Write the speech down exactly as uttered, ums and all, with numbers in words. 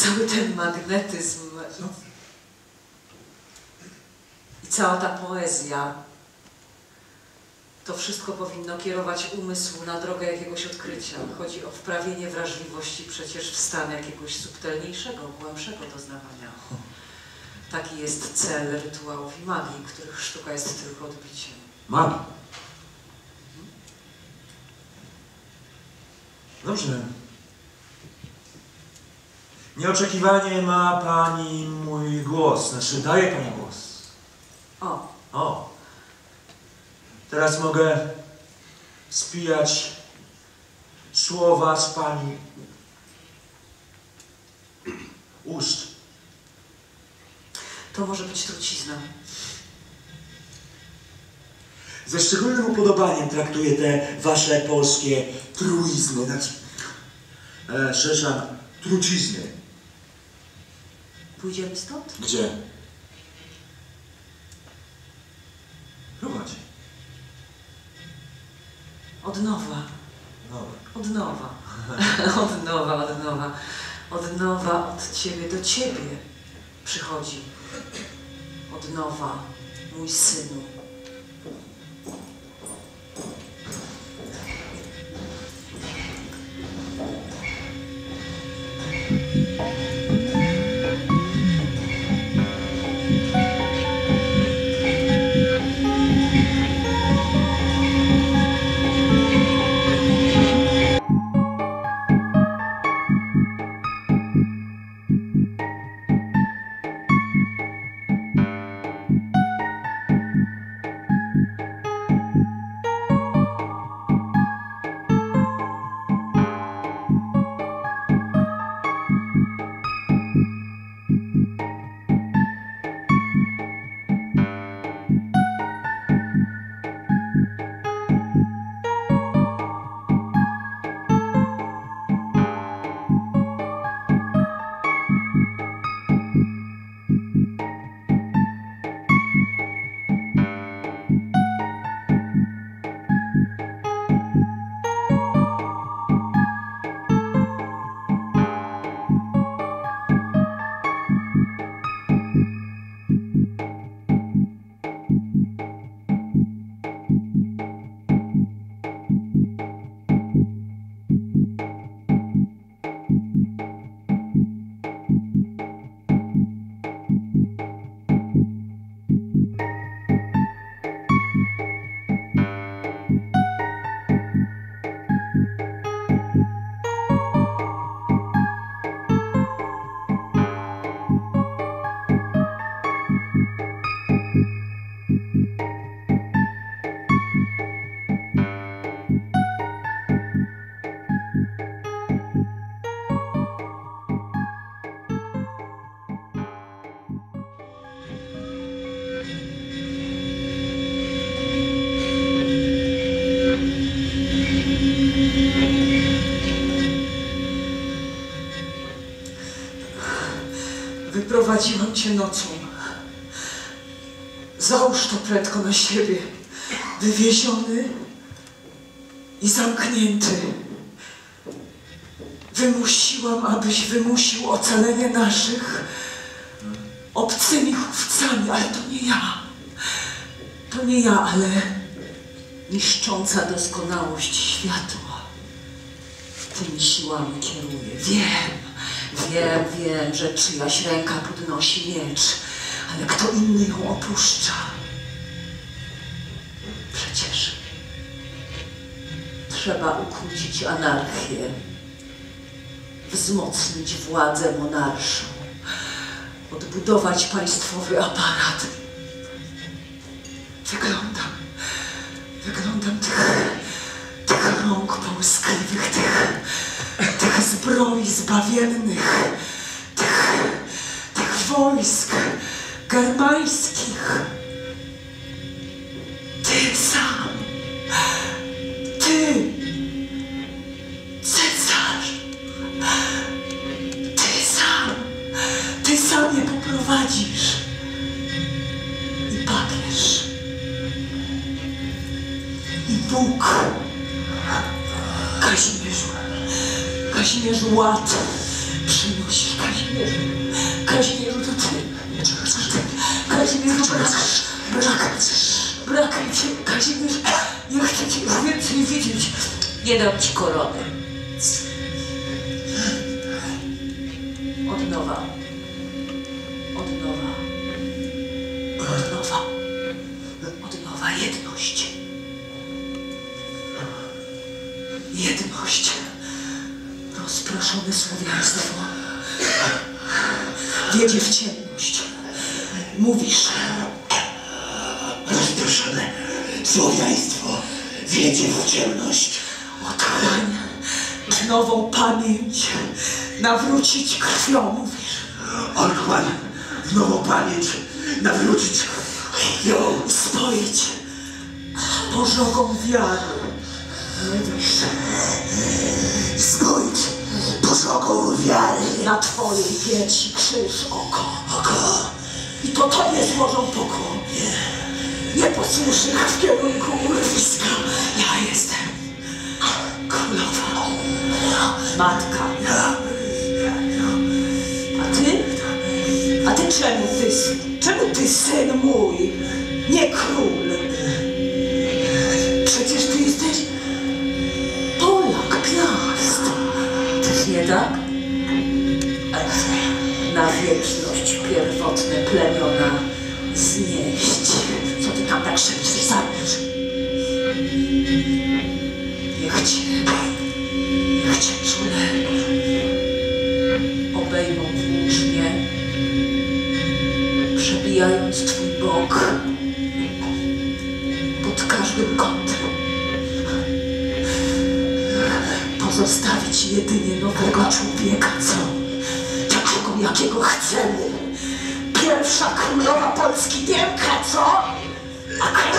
cały ten magnetyzm i cała ta poezja, to wszystko powinno kierować umysł na drogę jakiegoś odkrycia. Chodzi o wprawienie wrażliwości przecież w stan jakiegoś subtelniejszego, głębszego doznawania. Taki jest cel rytuałów i magii, których sztuka jest tylko odbiciem. Magii? Dobrze. Nieoczekiwanie ma pani mój głos, znaczy daje pani głos. O. O. Teraz mogę spijać słowa z pani ust. To może być trucizna. Ze szczególnym upodobaniem traktuję te wasze polskie truizmy, znaczy, e, szerzam, trucizny. Pójdziemy stąd? Gdzie? Prowadź. Od nowa. No. Od nowa. Od nowa, od nowa. Od nowa, od ciebie do ciebie przychodzi. Od nowa, mój synu. Wyprowadziłam cię nocą. Załóż to prędko na siebie. Wywieziony i zamknięty. Wymusiłam, abyś wymusił ocalenie naszych obcymi chówcami, ale to nie ja. To nie ja, ale niszcząca doskonałość światła tymi siłami kieruje. Wiem, wiem, wiem, że czyjaś ręka podnosi miecz, ale kto inny ją opuszcza? Przecież trzeba ukrócić anarchię, wzmocnić władzę monarszą, odbudować państwowy aparat. Wyglądam, wyglądam tych, tych rąk połyskliwych, tych, tych zbroi zbawiennych, tych, tych wojsk germańskich. Ty sam, ty, cesarz, ty sam, ty sam je poprowadzisz i papież. I Bóg, Kazimierzu, Kazimierzu Ład, przynosisz Kazimierzu. Kazimierzu, to ty. Nie, czego chcesz? Kazimierzu, Czego brak, chcesz? brak, brak cię, Kazimierz. Nie chcę cię już więcej widzieć. Nie dam ci korony. Od nowa. Od nowa. Od nowa. Od nowa jedność. Jedność. Rozproszone słowiaństwo. Wiedzie w ciemność. Mówisz. Rozproszone słowiaństwo wiedzie w ciemność. Otchłań. Nową pamięć. Nawrócić krwią, mówisz. Otchłań w nową pamięć nawrócić krwią. Spoić pożogą wiary. Mówisz. Spójrz pożogą wiary. Na twojej piersi krzyż oko. Oko. I to tobie złożą pokłon. Nieposłusznych w kierunku urwiska. Ja jestem królowa. Matka. A ty? A ty czemu ty? Czemu ty, syn mój? Nie król. Przecież ty jesteś Polak, piast. Czyż nie tak? Na wieczność pierwotne plemiona znieść. Co ty tam tak szepczesz, zabierz? Niech cię, niech cię czule obejmą włócznie, przebijając twój bok pod każdym kątem. Pozostawić jedynie nowego człowieka, co? Takiego, jakiego chcemy. Pierwsza królowa Polski wielka, co? A